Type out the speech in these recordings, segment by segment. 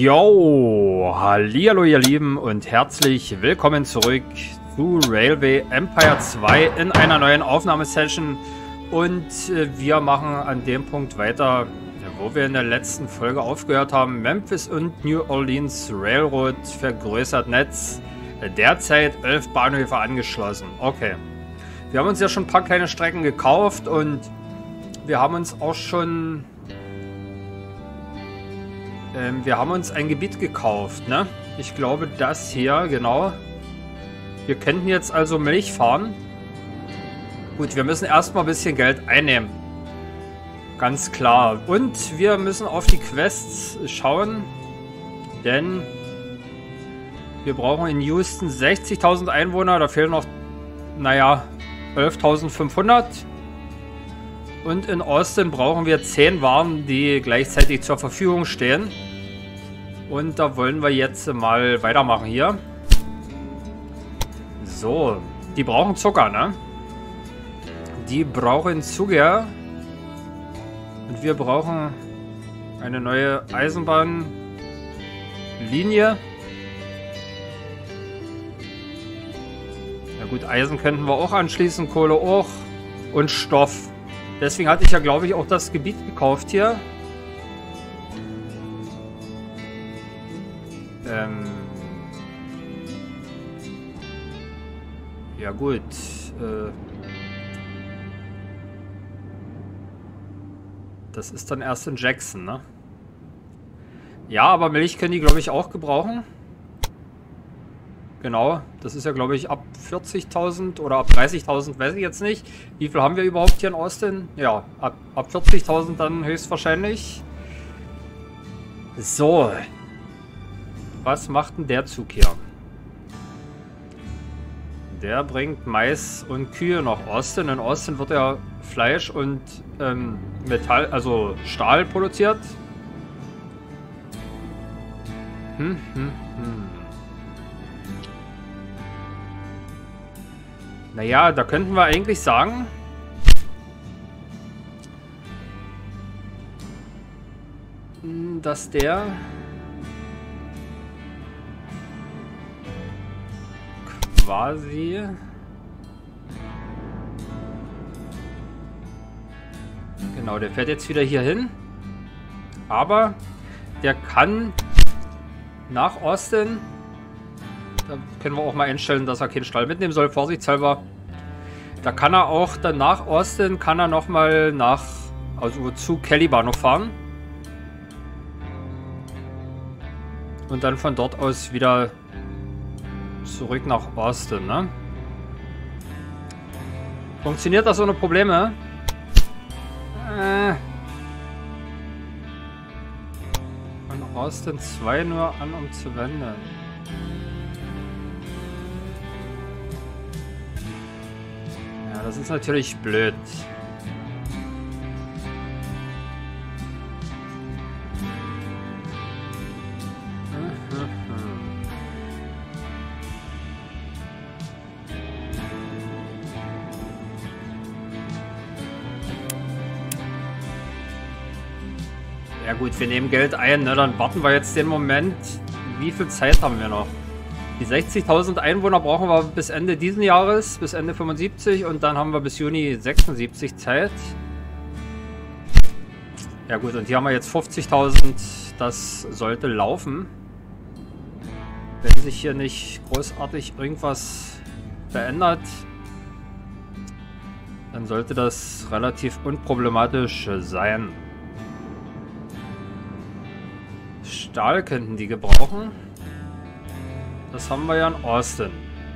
Yo, hallihallo ihr Lieben und herzlich willkommen zurück zu Railway Empire 2 in einer neuen Aufnahmesession. Und wir machen an dem Punkt weiter, wo wir in der letzten Folge aufgehört haben. Memphis und New Orleans Railroad vergrößert Netz. Derzeit 11 Bahnhöfe angeschlossen. Okay. Wir haben uns ja schon ein paar kleine Strecken gekauft und wir haben uns auch schon... wir haben uns ein Gebiet gekauft, ne? Ich glaube, das hier, genau. Wir könnten jetzt also Milch fahren. Gut, wir müssen erstmal ein bisschen Geld einnehmen. Ganz klar. Und wir müssen auf die Quests schauen. Denn wir brauchen in Houston 60.000 Einwohner. Da fehlen noch, naja, 11.500. Und in Austin brauchen wir 10 Waren, die gleichzeitig zur Verfügung stehen. Und da wollen wir jetzt mal weitermachen hier. So, die brauchen Zucker, ne? Die brauchen Zucker. Und wir brauchen eine neue Eisenbahnlinie. Ja gut, Eisen könnten wir auch anschließen, Kohle auch und Stoff. Deswegen hatte ich ja, glaube ich, auch das Gebiet gekauft hier. Ja gut. Das ist dann erst in Jackson, ne? Ja, aber Milch können die, glaube ich, auch gebrauchen. Genau, das ist ja, glaube ich, ab 40.000 oder ab 30.000, weiß ich jetzt nicht. Wie viel haben wir überhaupt hier in Austin? Ja, ab 40.000 dann höchstwahrscheinlich. So. Was macht denn der Zug hier? Der bringt Mais und Kühe nach Austin. In Austin wird ja Fleisch und Metall, also Stahl produziert. Naja, da könnten wir eigentlich sagen, dass der quasi genau, der fährt jetzt wieder hier hin, aber der kann nach Austin. Da können wir auch mal einstellen, dass er keinen Stall mitnehmen soll, vorsichtshalber. Da kann er auch dann nach Austin, kann er nochmal nach, also zu Caliber noch fahren. Und dann von dort aus wieder zurück nach Austin, ne? Funktioniert das ohne Probleme? Von Austin 2 nur an, um zu wenden. Das ist natürlich blöd. Ja gut, wir nehmen Geld ein, ne? Dann warten wir jetzt den Moment. Wie viel Zeit haben wir noch? Die 60.000 Einwohner brauchen wir bis Ende diesen Jahres, bis Ende 75 und dann haben wir bis Juni 76 Zeit. Ja gut, und hier haben wir jetzt 50.000, das sollte laufen. Wenn sich hier nicht großartig irgendwas verändert, dann sollte das relativ unproblematisch sein. Stahl könnten die gebrauchen. Das haben wir ja in Austin.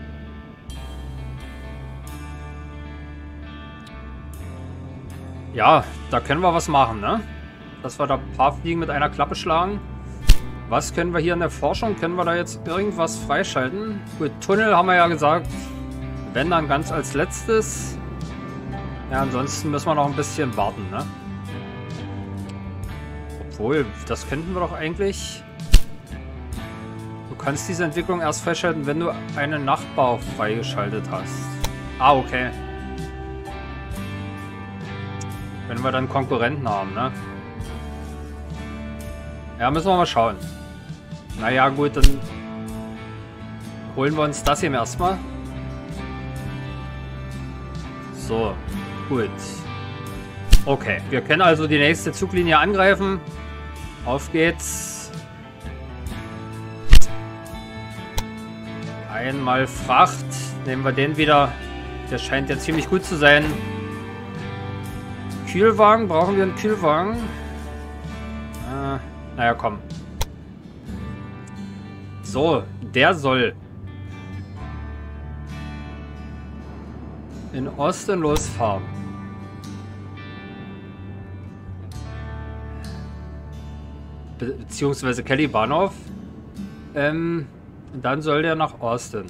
Ja, da können wir was machen, ne? Dass wir da ein paar Fliegen mit einer Klappe schlagen. Was können wir hier in der Forschung? Können wir da jetzt irgendwas freischalten? Gut, Tunnel haben wir ja gesagt. Wenn dann ganz als letztes. Ja, ansonsten müssen wir noch ein bisschen warten, ne? Obwohl, das könnten wir doch eigentlich... Du kannst diese Entwicklung erst freischalten, wenn du einen Nachbau freigeschaltet hast. Ah, okay. Wenn wir dann Konkurrenten haben, ne? Ja, müssen wir mal schauen. Naja, gut, dann holen wir uns das hier erstmal. So, gut. Okay, wir können also die nächste Zuglinie angreifen. Auf geht's. Einmal Fracht. Nehmen wir den wieder. Der scheint ja ziemlich gut zu sein. Kühlwagen. Brauchen wir einen Kühlwagen? Naja, komm. So, der soll in Osten losfahren. Beziehungsweise Kelly Bahnhof. Und dann soll der nach Austin.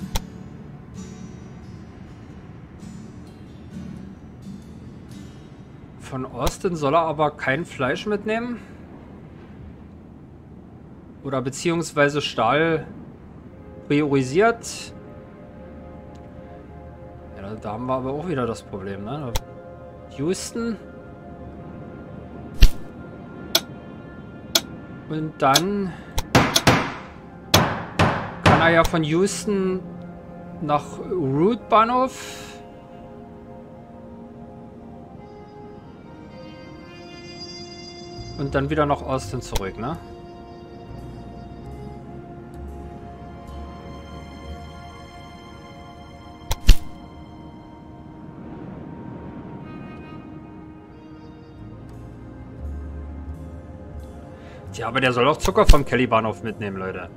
Von Austin soll er aber kein Fleisch mitnehmen. Oder beziehungsweise Stahl priorisiert. Ja, da haben wir aber auch wieder das Problem, ne? Houston. Und dann kann er ja von Houston nach Route Bahnhof. Und dann wieder nach Austin zurück, ne? Ja, aber der soll auch Zucker vom Kelly Bahnhof mitnehmen, Leute.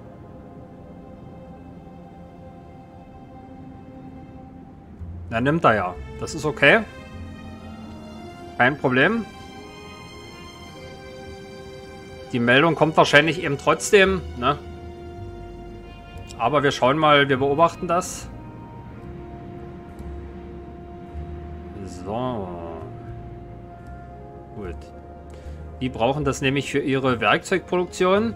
Na, nimmt er ja. Das ist okay. Kein Problem. Die Meldung kommt wahrscheinlich eben trotzdem, ne? Aber wir schauen mal, wir beobachten das. So. Gut. Die brauchen das nämlich für ihre Werkzeugproduktion.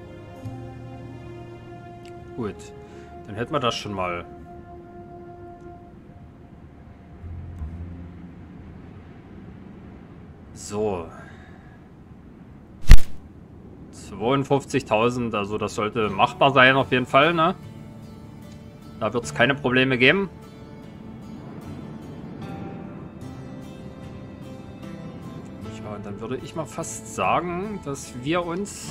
Gut. Dann hätten wir das schon mal. So. 52.000, also das sollte machbar sein auf jeden Fall, ne? Da wird es keine Probleme geben. Ja, und dann würde ich mal fast sagen, dass wir uns...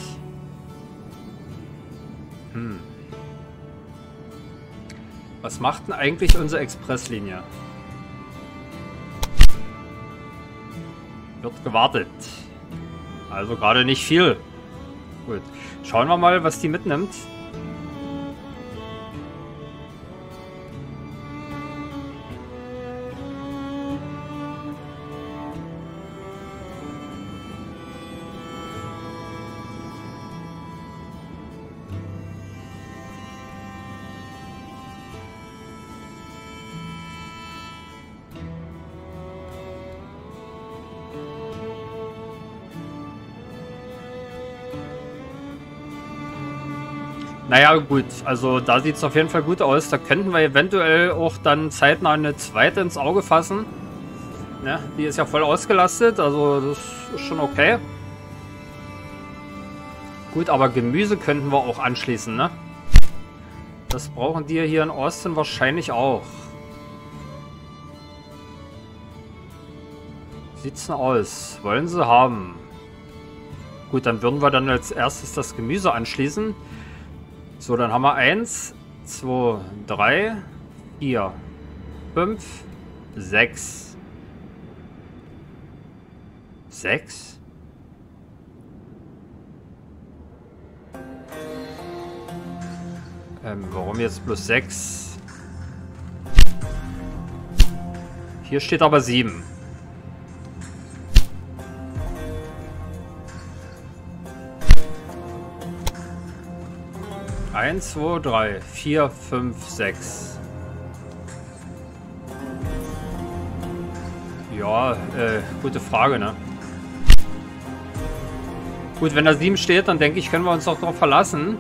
Was macht denn eigentlich unsere Expresslinie? Wird gewartet. Also gerade nicht viel. Gut. Schauen wir mal, was die mitnimmt. Naja, gut. Also da sieht es auf jeden Fall gut aus. Da könnten wir eventuell auch dann zeitnah eine zweite ins Auge fassen. Ne? Die ist ja voll ausgelastet. Also das ist schon okay. Gut, aber Gemüse könnten wir auch anschließen, ne? Das brauchen die hier in Austin wahrscheinlich auch. Sieht's denn aus? Wollen sie haben? Gut, dann würden wir dann als erstes das Gemüse anschließen. So, dann haben wir 1, 2, 3, 4, 5, 6. 6? Warum jetzt bloß 6? Hier steht aber 7. Eins, 2, 3, 4, 5, 6. Ja, gute Frage, ne? Gut, wenn da 7 steht, dann denke ich, können wir uns auch darauf verlassen.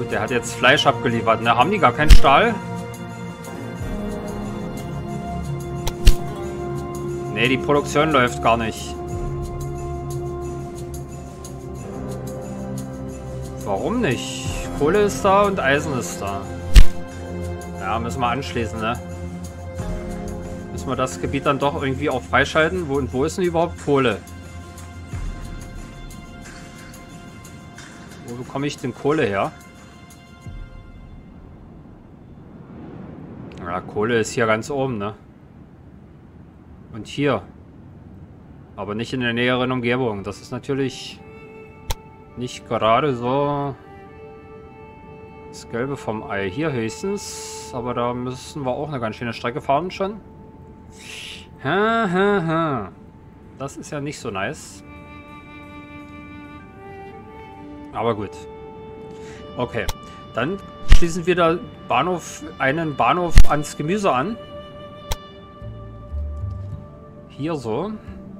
Gut, der hat jetzt Fleisch abgeliefert. Ne, haben die gar keinen Stahl? Ne, die Produktion läuft gar nicht. Warum nicht? Kohle ist da und Eisen ist da. Ja, müssen wir anschließen, ne? Müssen wir das Gebiet dann doch irgendwie auch freischalten? Wo ist denn überhaupt Kohle? Wo bekomme ich denn Kohle her? Ja, Kohle ist hier ganz oben, ne? Und hier. Aber nicht in der näheren Umgebung. Das ist natürlich nicht gerade so das Gelbe vom Ei. Hier höchstens. Aber da müssen wir auch eine ganz schöne Strecke fahren schon. Das ist ja nicht so nice. Aber gut. Okay. Dann schließen wir da einen Bahnhof ans Gemüse an. Hier so.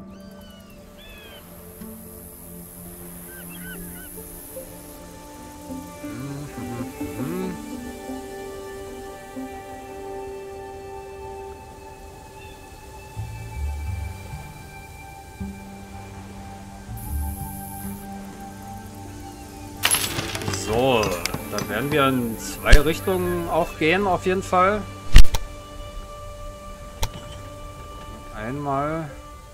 So, dann werden wir in 2 Richtungen auch gehen, auf jeden Fall. Einmal.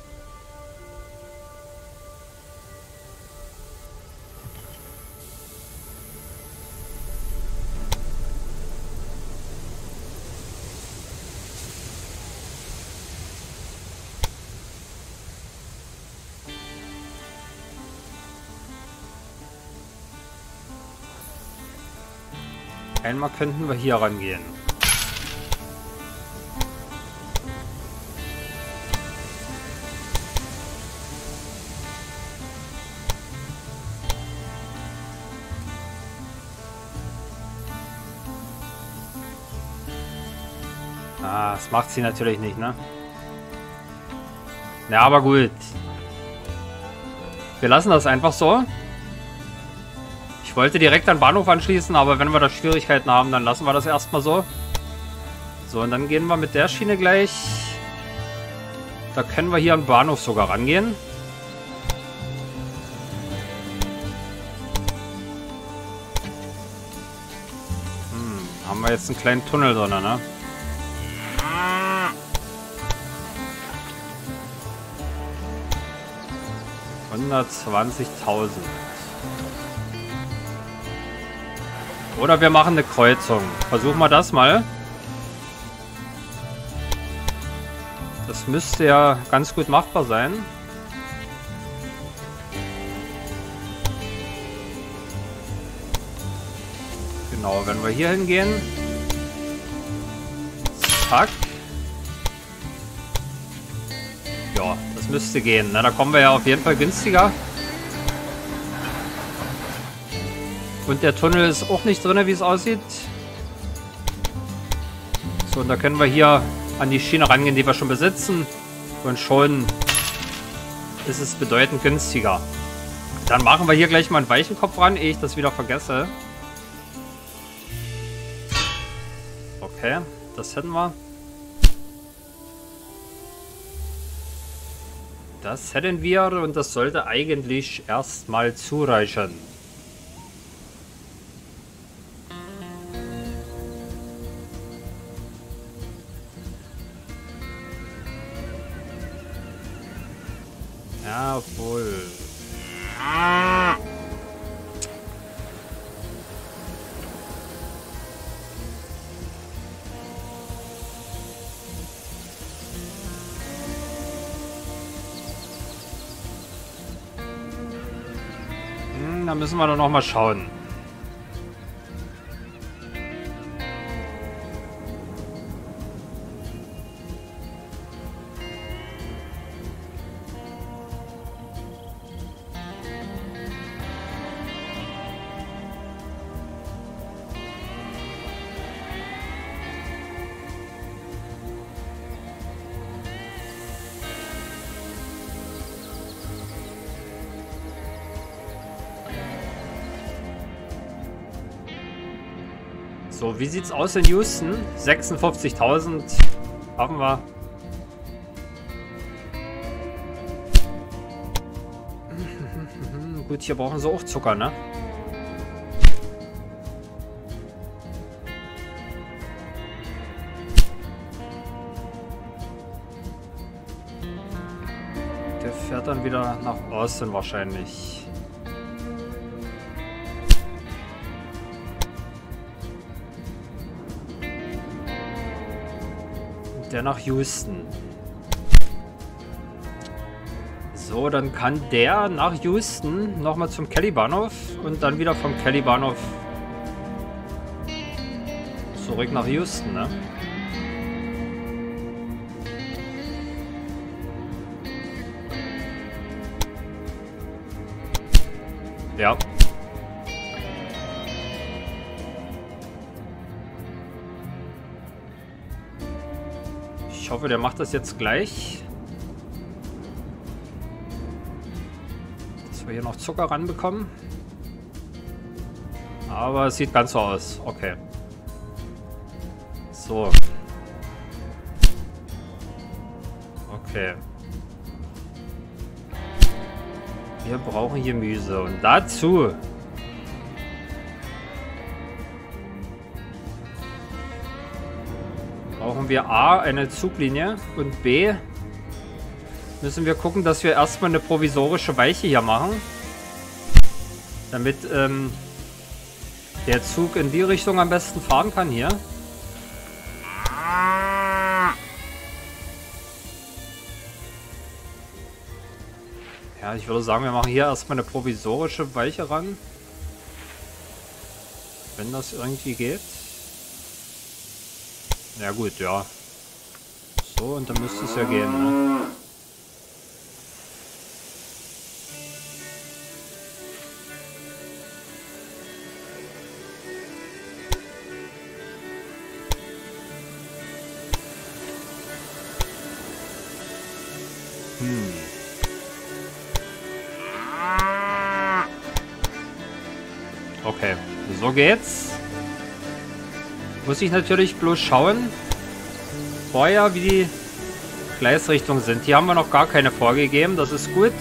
Einmal könnten wir hier rangehen. Ah, das macht sie natürlich nicht, ne? Ja, aber gut. Wir lassen das einfach so. Ich wollte direkt an den Bahnhof anschließen, aber wenn wir da Schwierigkeiten haben, dann lassen wir das erstmal so. So, und dann gehen wir mit der Schiene gleich. Da können wir hier am Bahnhof sogar rangehen. Haben wir jetzt einen kleinen Tunnel drin, ne? $120.000. Oder wir machen eine Kreuzung. Versuchen wir das mal. Das müsste ja ganz gut machbar sein. Genau, wenn wir hier hingehen. Zack. Ja, das müsste gehen. Na, da kommen wir ja auf jeden Fall günstiger. Und der Tunnel ist auch nicht drin, wie es aussieht. So, und da können wir hier an die Schiene rangehen, die wir schon besitzen. Und schon ist es bedeutend günstiger. Dann machen wir hier gleich mal einen Weichenkopf ran, ehe ich das wieder vergesse. Okay, das hätten wir. Das hätten wir und das sollte eigentlich erstmal zureichen. Jawohl. Da müssen wir doch noch mal schauen. So, wie sieht's aus in Houston? 56.000 haben wir. Gut, hier brauchen sie auch Zucker, ne? Der fährt dann wieder nach Austin wahrscheinlich. Der nach Houston. So, dann kann der nach Houston nochmal zum Kelly Bahnhof und dann wieder vom Kelly Bahnhof zurück nach Houston, ne? Ja. Ich hoffe, der macht das jetzt gleich. Dass wir hier noch Zucker ranbekommen. Aber es sieht ganz so aus. Okay. So. Okay. Wir brauchen Gemüse. Und dazu brauchen wir A, eine Zuglinie, und B, müssen wir gucken, dass wir erstmal eine provisorische Weiche hier machen, damit der Zug in die Richtung am besten fahren kann hier. Ja, ich würde sagen, wir machen hier erstmal eine provisorische Weiche ran, wenn das irgendwie geht. Ja gut, ja. So, und dann müsste es ja gehen, ne? Okay, so geht's. Muss ich natürlich bloß schauen, vorher, wie die Gleisrichtungen sind. Hier haben wir noch gar keine vorgegeben, das ist gut.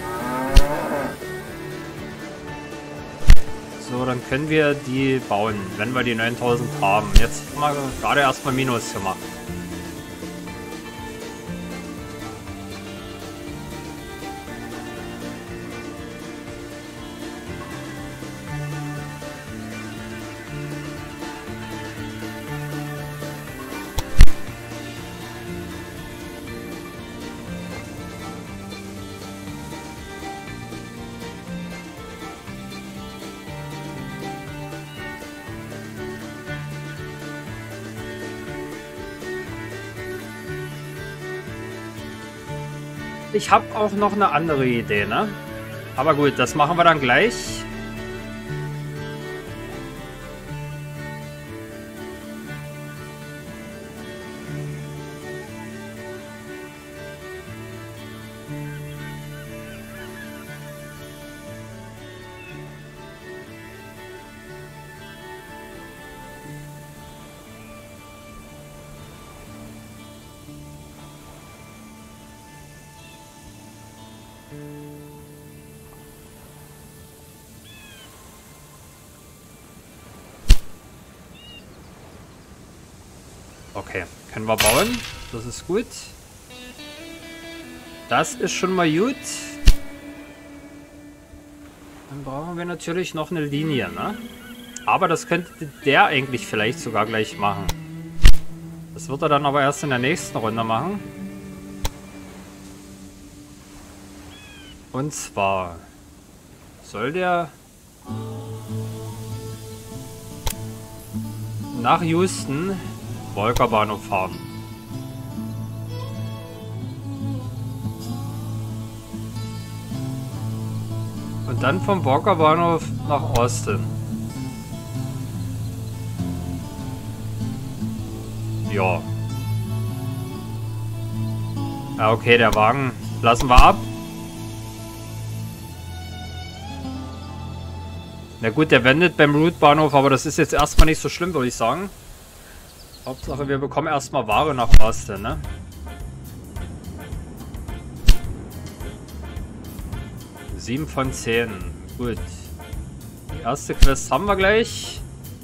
So, dann können wir die bauen, wenn wir die 9000 haben. Jetzt haben wir gerade erstmal Minus gemacht. Ich habe auch noch eine andere Idee, ne? Aber gut, das machen wir dann gleich. Okay, können wir bauen. Das ist gut. Das ist schon mal gut. Dann brauchen wir natürlich noch eine Linie, ne? Aber das könnte der eigentlich vielleicht sogar gleich machen. Das wird er dann aber erst in der nächsten Runde machen. Und zwar soll der nach Houston Walker Bahnhof fahren. Und dann vom Walker Bahnhof nach Austin. Ja. Ja, okay, der Wagen lassen wir ab. Na gut, der wendet beim Route-Bahnhof, aber das ist jetzt erstmal nicht so schlimm, würde ich sagen. Hauptsache, wir bekommen erstmal Ware nach Faste, ne? Sieben von 10. Gut. Die erste Quest haben wir gleich.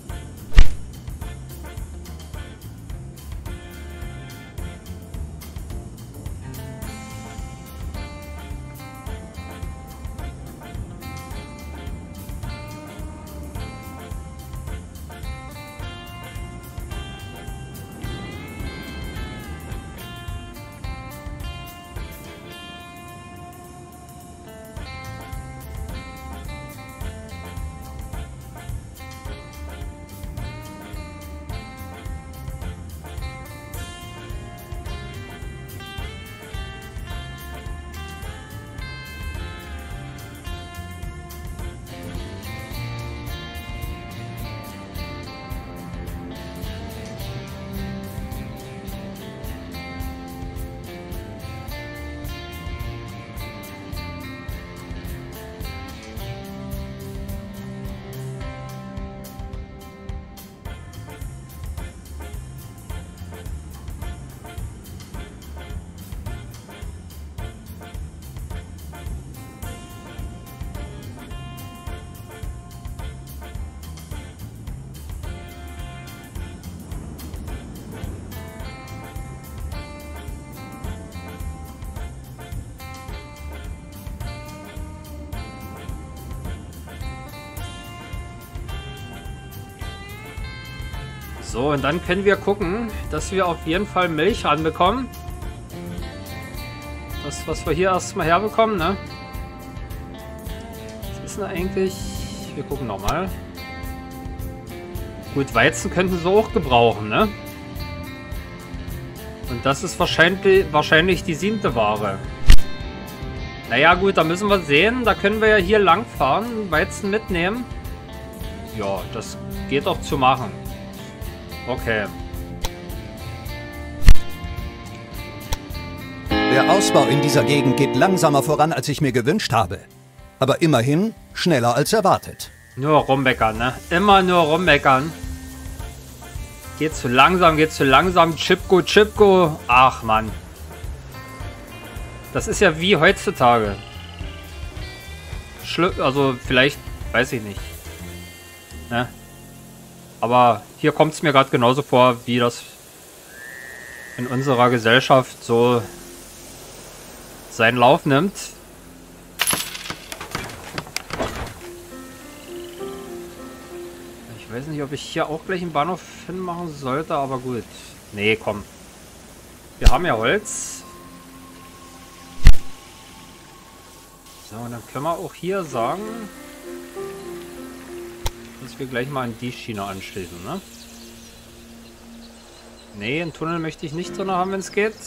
So, und dann können wir gucken, dass wir auf jeden Fall Milch ranbekommen. Das, was wir hier erstmal herbekommen, ne? Was ist denn eigentlich? Wir gucken nochmal. Gut, Weizen könnten sie auch gebrauchen, ne? Und das ist wahrscheinlich die 7. Ware. Naja gut, da müssen wir sehen. Da können wir ja hier lang fahren, Weizen mitnehmen. Ja, das geht doch zu machen. Okay. Der Ausbau in dieser Gegend geht langsamer voran, als ich mir gewünscht habe. Aber immerhin schneller als erwartet. Nur rummeckern, ne? Immer nur rummeckern. Geht zu langsam, geht zu langsam. Chipko, Chipko. Ach, Mann. Das ist ja wie heutzutage. Also, vielleicht, weiß ich nicht. Ne? Aber hier kommt es mir gerade genauso vor, wie das in unserer Gesellschaft so seinen Lauf nimmt. Ich weiß nicht, ob ich hier auch gleich einen Bahnhof hinmachen sollte, aber gut. Nee, komm. Wir haben ja Holz. So, und dann können wir auch hier sagen, dass wir gleich mal an die Schiene anschließen, ne? Nee, einen Tunnel möchte ich nicht drin haben, wenn es geht.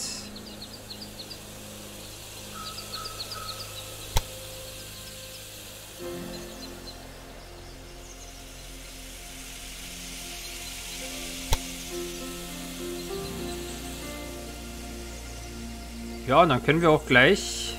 Ja, und dann können wir auch gleich